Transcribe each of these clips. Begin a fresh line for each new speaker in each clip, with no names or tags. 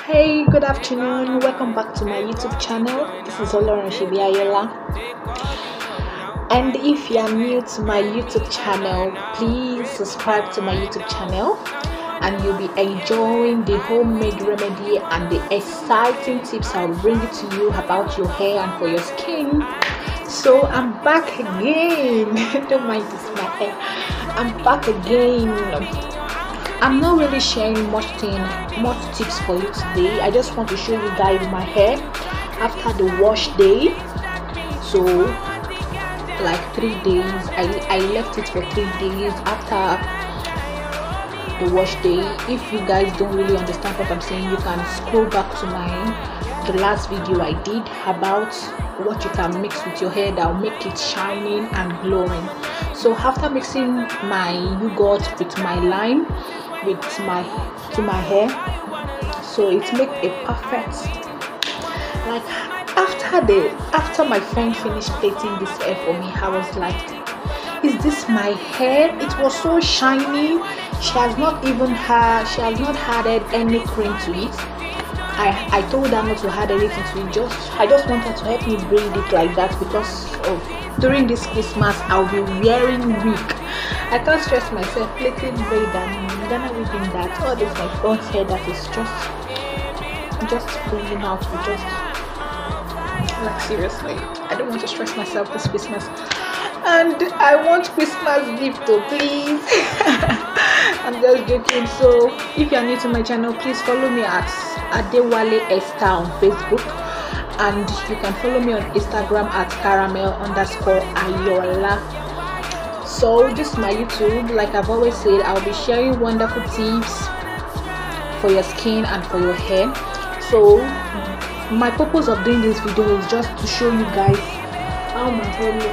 Hey, good afternoon. Welcome back to my YouTube channel. This is Olorunshibiayola. And if you are new to my YouTube channel, please subscribe to my YouTube channel and you'll be enjoying the homemade remedy and the exciting tips I'll bring it to you about your hair and for your skin. So I'm back again. Don't mind this, my hair. I'm back again. I'm not really sharing much tips for you today. I just want to show you guys my hair after the wash day. So like 3 days, I left it for 3 days after the wash day. If you guys don't really understand what I'm saying, you can scroll back to the last video I did about what you can mix with your hair that will make it shining and glowing. So after mixing my yogurt with my lime to my hair, so it makes a perfect, like after my friend finished plaiting this hair for me, I was like, is this my hair? It was so shiny. She has not added any cream to it. I told her not to add anything to it. I just want her to help me braid it like that because of during this Christmas I'll be wearing wig. I can't stress myself plaiting braid and Ghana weaving that. All this my front hair that is just falling out. Like seriously, I don't want to stress myself this Christmas. And I want Christmas gift though, please. I'm just joking. So if you are new to my channel, please follow me at Adewale Esther on Facebook, and you can follow me on Instagram at caramel_ayola. So this is my YouTube. Like I've always said, I'll be sharing wonderful tips for your skin and for your hair. So my purpose of doing this video is just to show you guys how my hair look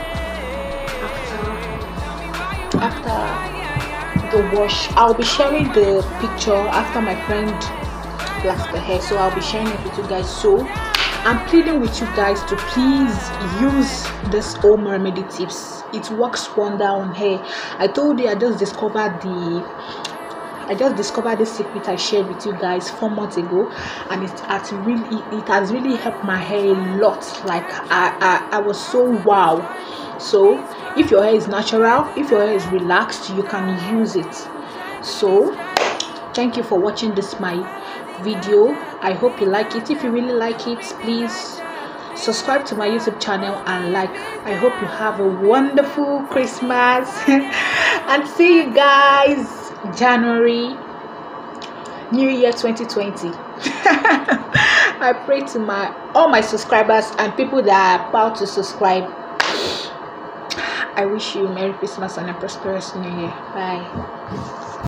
after the wash. I'll be sharing the picture after my friend plaits the hair, so I'll be sharing it with you guys. So I'm pleading with you guys to please use this home remedy tips. It works wonder on hair. I told you I just discovered this secret I shared with you guys 4 months ago, and it has really helped my hair a lot. Like I was so wow. So if your hair is natural, if your hair is relaxed, you can use it. So thank you for watching my video. I hope you like it. If you really like it, please subscribe to my YouTube channel and like. I hope you have a wonderful Christmas and see you guys January New Year 2020. I pray to all my subscribers and people that are about to subscribe. I wish you Merry Christmas and a prosperous New Year. Bye.